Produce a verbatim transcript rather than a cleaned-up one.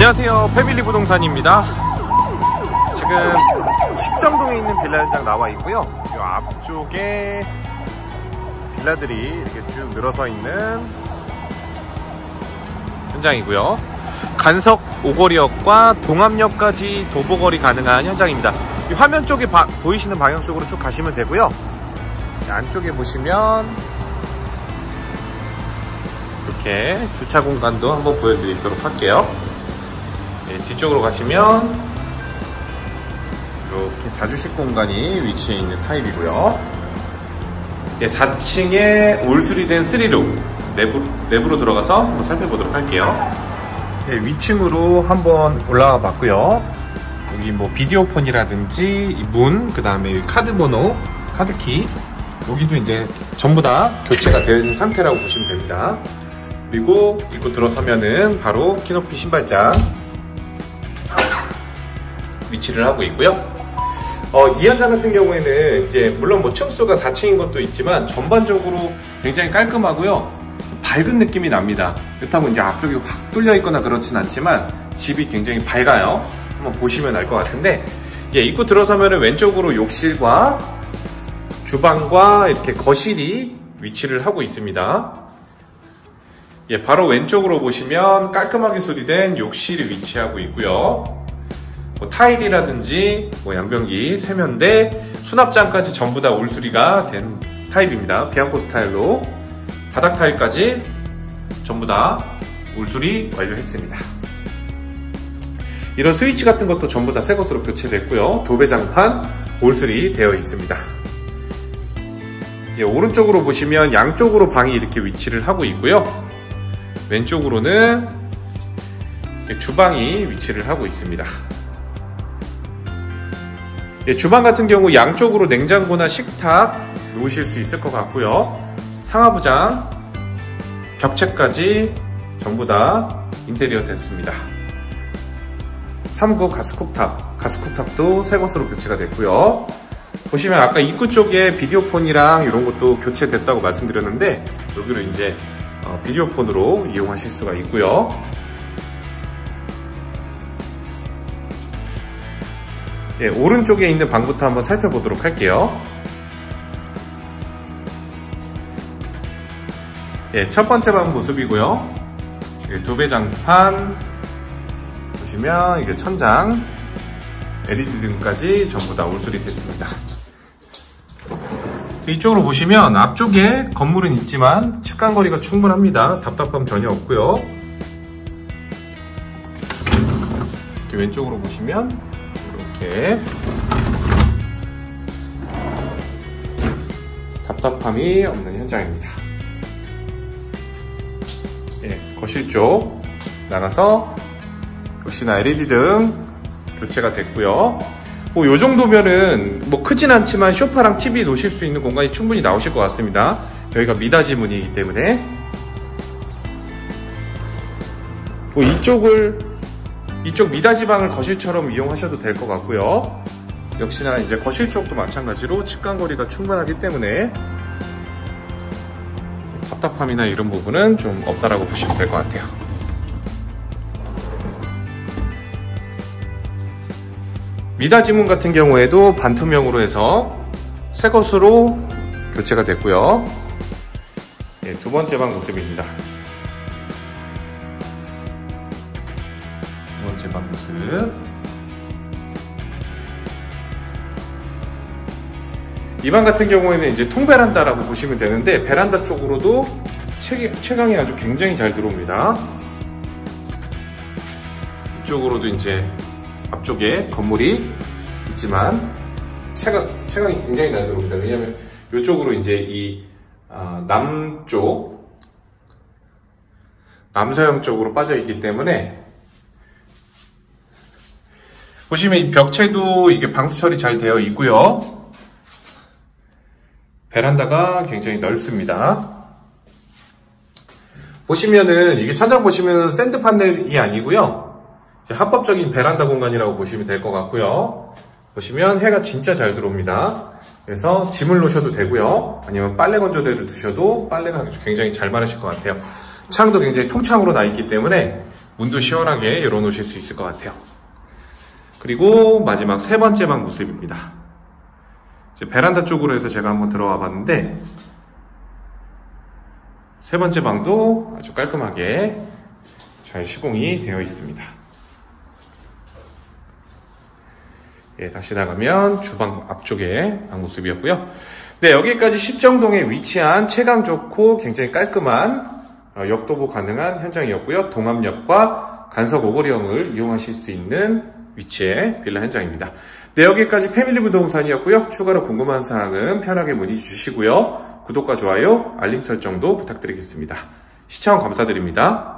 안녕하세요, 패밀리 부동산입니다. 지금 식정동에 있는 빌라 현장 나와 있고요. 이 앞쪽에 빌라들이 이렇게 쭉 늘어서 있는 현장이고요. 간석 오거리역과 동암역까지 도보거리 가능한 현장입니다. 이 화면 쪽에 바, 보이시는 방향 쪽으로 쭉 가시면 되고요. 안쪽에 보시면 이렇게 주차 공간도 한번 보여드리도록 할게요. 네, 뒤쪽으로 가시면 이렇게 자주식 공간이 위치해 있는 타입이고요. 네, 사 층에 올수리된 쓰리룸 내부, 내부로 들어가서 한번 살펴보도록 할게요. 네, 위층으로 한번 올라가 봤고요. 여기 뭐 비디오폰이라든지 문, 그 다음에 카드 번호, 카드키, 여기도 이제 전부 다 교체가 되어 있는 상태라고 보시면 됩니다. 그리고 입구 들어서면은 바로 키높이 신발장 위치를 하고 있고요. 어, 이 현장 같은 경우에는 이제 물론 뭐 층수가 사 층인 것도 있지만 전반적으로 굉장히 깔끔하고요. 밝은 느낌이 납니다. 그렇다고 이제 앞쪽이 확 뚫려 있거나 그렇진 않지만 집이 굉장히 밝아요. 한번 보시면 알 것 같은데, 예, 입구 들어서면은 왼쪽으로 욕실과 주방과 이렇게 거실이 위치를 하고 있습니다. 예, 바로 왼쪽으로 보시면 깔끔하게 수리된 욕실이 위치하고 있고요. 뭐 타일이라든지 뭐 양변기, 세면대, 수납장까지 전부 다 올수리가 된 타입입니다. 비앙코 스타일로 바닥 타일까지 전부 다 올수리 완료했습니다. 이런 스위치 같은 것도 전부 다 새 것으로 교체됐고요. 도배장판 올수리 되어 있습니다. 예, 오른쪽으로 보시면 양쪽으로 방이 이렇게 위치를 하고 있고요. 왼쪽으로는 주방이 위치를 하고 있습니다. 예, 주방 같은 경우 양쪽으로 냉장고나 식탁 놓으실 수 있을 것 같고요. 상하부장, 벽체까지 전부 다 인테리어 됐습니다. 삼 구 가스쿡탑, 가스쿡탑도 새 것으로 교체가 됐고요. 보시면 아까 입구 쪽에 비디오폰이랑 이런 것도 교체됐다고 말씀드렸는데, 여기로 이제 어, 비디오폰으로 이용하실 수가 있고요. 예, 오른쪽에 있는 방부터 한번 살펴보도록 할게요. 예, 첫 번째 방 모습이고요. 예, 도배장판 보시면 이게 천장, 엘이디 등까지 전부 다 올수리 됐습니다. 이쪽으로 보시면 앞쪽에 건물은 있지만 측간거리가 충분합니다. 답답함 전혀 없고요. 이렇게 왼쪽으로 보시면 이렇게 답답함이 없는 현장입니다. 예, 거실 쪽 나가서 역시나 엘이디 등 교체가 됐고요. 뭐 요 정도면은 뭐 크진 않지만 소파랑 티비 놓으실 수 있는 공간이 충분히 나오실 것 같습니다. 여기가 미닫이 문이기 때문에 뭐 이쪽을 이쪽 미닫이 방을 거실처럼 이용하셔도 될 것 같고요. 역시나 이제 거실 쪽도 마찬가지로 측간거리가 충분하기 때문에 답답함이나 이런 부분은 좀 없다라고 보시면 될 것 같아요. 미닫이 문 같은 경우에도 반투명으로 해서 새 것으로 교체가 됐고요. 예, 두 번째 방 모습입니다. 두 번째 방 모습. 이 방 같은 경우에는 이제 통베란다라고 보시면 되는데, 베란다 쪽으로도 채, 채광이 아주 굉장히 잘 들어옵니다. 이쪽으로도 이제 앞쪽에 건물이 있지만 채광, 채광이 굉장히 잘 들어옵니다. 왜냐하면 이쪽으로 이제 이 어, 남쪽, 남서형 쪽으로 빠져 있기 때문에 보시면 이 벽체도 이게 방수 처리 잘 되어 있고요. 베란다가 굉장히 넓습니다. 보시면은 이게 천장 보시면 샌드 판넬이 아니고요. 합법적인 베란다 공간이라고 보시면 될 것 같고요. 보시면 해가 진짜 잘 들어옵니다. 그래서 짐을 놓으셔도 되고요. 아니면 빨래 건조대를 두셔도 빨래가 굉장히 잘 마르실 것 같아요. 창도 굉장히 통창으로 나 있기 때문에 문도 시원하게 열어놓으실 수 있을 것 같아요. 그리고 마지막 세 번째 방 모습입니다. 이제 베란다 쪽으로 해서 제가 한번 들어와 봤는데 세 번째 방도 아주 깔끔하게 잘 시공이 되어 있습니다. 예, 다시 나가면 주방 앞쪽에 방 모습이었고요. 네, 여기까지 십정동에 위치한 체감 좋고 굉장히 깔끔한 역도보 가능한 현장이었고요. 동암역과 간석 오거리형을 이용하실 수 있는 위치의 빌라 현장입니다. 네, 여기까지 패밀리 부동산이었고요. 추가로 궁금한 사항은 편하게 문의 주시고요. 구독과 좋아요, 알림 설정도 부탁드리겠습니다. 시청 감사드립니다.